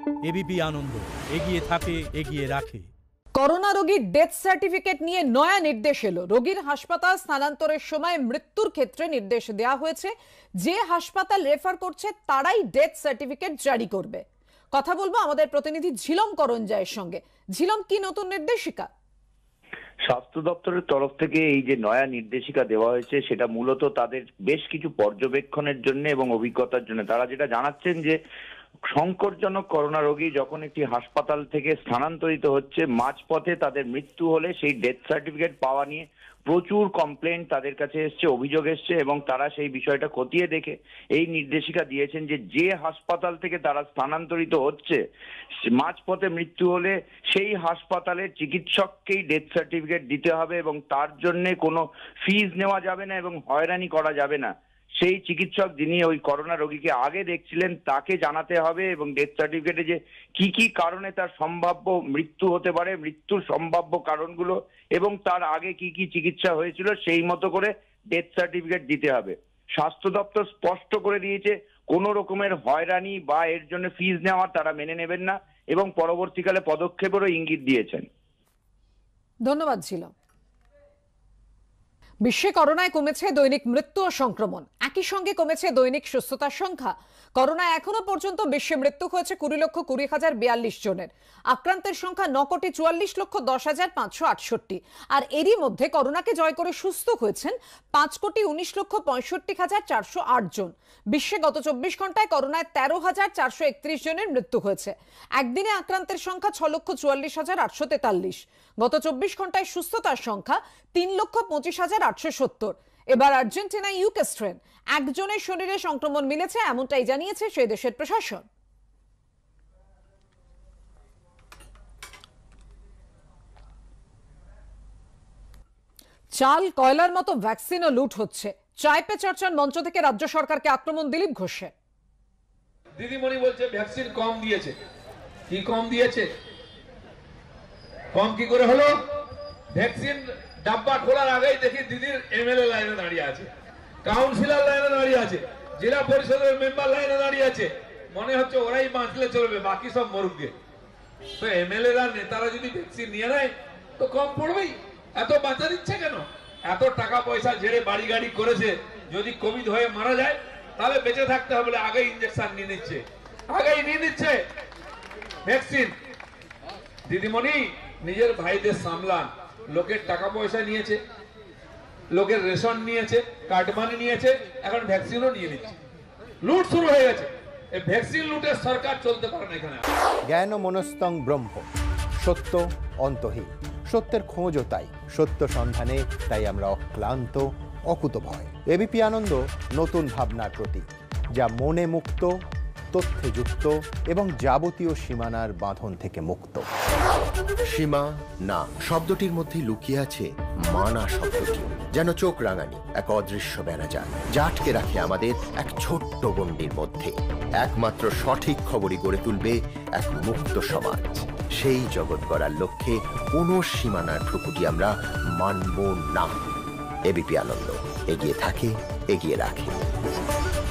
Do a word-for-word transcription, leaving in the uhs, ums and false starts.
ABP আনন্দ, এগিয়ে থাকে, এগিয়ে রাখে। করোনা রোগীর ডেথ সার্টিফিকেট নিয়ে নয়া নির্দেশ এলো। রোগীর হাসপাতাল স্থানান্তরের সময় মৃত্যুর ক্ষেত্রে নির্দেশ দেওয়া হয়েছে, যে হাসপাতাল রেফার করছে তারাই ডেথ সার্টিফিকেট জারি করবে। কথা বলবো আমাদের প্রতিনিধি ঝিলম করঞ্জয়ের সঙ্গে। ঝিলম, কি নতুন নির্দেশিকা? স্বাস্থ্য দপ্তরের তরফ থেকে এই যে নয়া নির্দেশিকা দেওয়া হয়েছে সেটা মূলত তাদের বেশ কিছু পর্যবেক্ষণের জন্য এবং অভিজ্ঞতার জন্য। তারা যেটা জানাচ্ছেন যে সংকটজনক করোনা রোগী যখন একটি হাসপাতাল থেকে স্থানান্তরিত হচ্ছে, মাঝপথে তাদের মৃত্যু হলে সেই ডেথ সার্টিফিকেট পাওয়া নিয়ে প্রচুর কমপ্লেন তাদের কাছে এসছে, অভিযোগ এসছে, এবং তারা সেই বিষয়টা খতিয়ে দেখে এই নির্দেশিকা দিয়েছেন যে যে হাসপাতাল থেকে তারা স্থানান্তরিত হচ্ছে মাঝপথে মৃত্যু হলে সেই হাসপাতালের চিকিৎসককেই ডেথ সার্টিফিকেট দিতে হবে এবং তার জন্য কোনো ফিজ নেওয়া যাবে না এবং হয়রানি করা যাবে না। সেই চিকিৎসক যিনি ওই করোনা রোগীকে আগে দেখছিলেন তাকে জানাতে হবে এবং ডেথ সার্টিফিকেটে যে কি কি কারণে তার সম্ভাব্য মৃত্যু হতে পারে, মৃত্যুর সম্ভাব্য কারণগুলো এবং তার আগে কি কি চিকিৎসা হয়েছিল সেই মতো করে ডেথ সার্টিফিকেট দিতে হবে। স্বাস্থ্য দপ্তর স্পষ্ট করে দিয়েছে কোনো রকমের হয়রানি বা এর জন্য ফিজ নেওয়া তারা মেনে নেবেন না এবং পরবর্তীকালে পদক্ষেপেরও ইঙ্গিত দিয়েছেন। ধন্যবাদ ছিল। বিশ্বে করোনায় কমেছে দৈনিক মৃত্যু ও সংক্রমণ, একই সঙ্গে কমেছে দৈনিক সুস্থতার সংখ্যা। করোনায় এখনো পর্যন্ত বিশ্বে মৃত্যু হয়েছে কুড়ি লক্ষ কুড়ি হাজার বিয়াল্লিশ জনের। আক্রান্তের সংখ্যা ন কোটি চুয়াল্লিশ লক্ষ দশ হাজার পাঁচশো আটষট্টি। আর এরই মধ্যে করোনাকে জয় করে সুস্থ হয়েছেন পাঁচ কোটি উনিশ লক্ষ পঁয়ষট্টি হাজার চারশো আট জন। বিশ্বে গত চব্বিশ ঘন্টায় করোনায় তেরো হাজার চারশো একত্রিশ জনের মৃত্যু হয়েছে। একদিনে আক্রান্তের সংখ্যা ছ লক্ষ চুয়াল্লিশ হাজার আটশো তেতাল্লিশ। গত চব্বিশ ঘন্টায় সুস্থতার সংখ্যা তিন লক্ষ পঁচিশ হাজার আটশো সত্তর। এবার আর্জেন্টিনায় ইউকে স্ট্রেন, একজনের শরীরে সংক্রমণ মিলেছে, এমনটাই জানিয়েছে সেই দেশের প্রশাসন। চাল কয়লার মতো ভ্যাকসিনও লুট হচ্ছে। চায় পে চর্চার মঞ্চ থেকে রাজ্য সরকারকে আক্রমণ দিলীপ ঘোষের। দিদিমণি বলছে ভ্যাকসিন কম দিয়েছে। কি কম দিয়েছে? কম কি করে হলো? ভ্যাকসিন ডাব্বা খোলার আগেই দেখি দিদির এমএলএ লাইনে দাঁড়িয়ে আছে, কাউন্সিলর লাইনে দাঁড়িয়ে আছে, জেলা পরিষদের মেম্বার লাইনে দাঁড়িয়ে আছে। মনে হচ্ছে ওরাই বাঁচলে চলবে, বাকি সব মরুক দিয়ে। তো এমএলএ রা নেতারা যদি ভ্যাকসিন নিয়ে নেয় তো কম পড়বেই। এত বাঁচা দিচ্ছে কেন? এত টাকা পয়সা ঝেড়ে বাড়ি গাড়ি করেছে, যদি কোভিড হয়ে মারা যায় তাহলে বেঁচে থাকতে হবে, আগে ইঞ্জেকশন নিয়ে নিচ্ছে, আগেই নিয়ে নিচ্ছে ভ্যাকসিন। দিদিমণি নিজের ভাইদের সামলান। লোকের টাকা পয়সা নিয়েছে, লোকের রেশন নিয়েছে, কার্ডমানি নিয়েছে, এখন ভ্যাকসিনও নিয়ে নিচ্ছে। লুট শুরু হয়ে গেছে। এই ভ্যাকসিন লুটের সরকার চলতে পারে না এখানে। জ্ঞান মনস্তং ব্রহ্ম, সত্য অন্তহীন। সত্যের খোঁজও তাই, সত্য সন্ধানে তাই আমরা অক্লান্ত, অকুতভয়। এবিপি আনন্দ নতুন ভাবনার প্রতীক, যা মনে মুক্ত, তথ্যে যুক্ত এবং যাবতীয় সীমানার বাঁধন থেকে মুক্ত। সীমা না শব্দটির মধ্যে লুকিয়ে আছে মানা শব্দটি, যেন চোখ রাঙানি এক অদৃশ্য বেড়াজাল, যা আটকে রাখে আমাদের এক ছোট্ট গণ্ডির মধ্যে। একমাত্র সঠিক খবরই গড়ে তুলবে এক মুক্ত সমাজ। সেই জগৎ গড়ার লক্ষ্যে কোনো সীমানার ঠুকুটি আমরা মানব না। এবিপি আনন্দ, এগিয়ে থাকে, এগিয়ে রাখে।